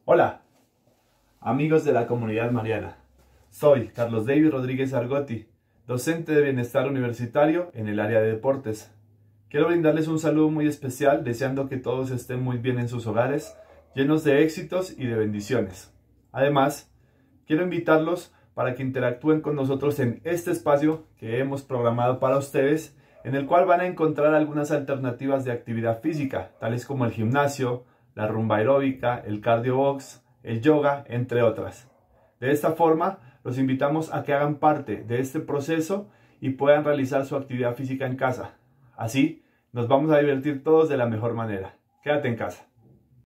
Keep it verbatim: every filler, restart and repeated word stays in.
Hola, amigos de la comunidad mariana. Soy Carlos David Rodríguez Argotti, docente de bienestar universitario en el área de deportes. Quiero brindarles un saludo muy especial, deseando que todos estén muy bien en sus hogares, llenos de éxitos y de bendiciones. Además, quiero invitarlos para que interactúen con nosotros en este espacio que hemos programado para ustedes, en el cual van a encontrar algunas alternativas de actividad física, tales como el gimnasio, la rumba aeróbica, el cardio box, el yoga, entre otras. De esta forma, los invitamos a que hagan parte de este proceso y puedan realizar su actividad física en casa. Así, nos vamos a divertir todos de la mejor manera. Quédate en casa.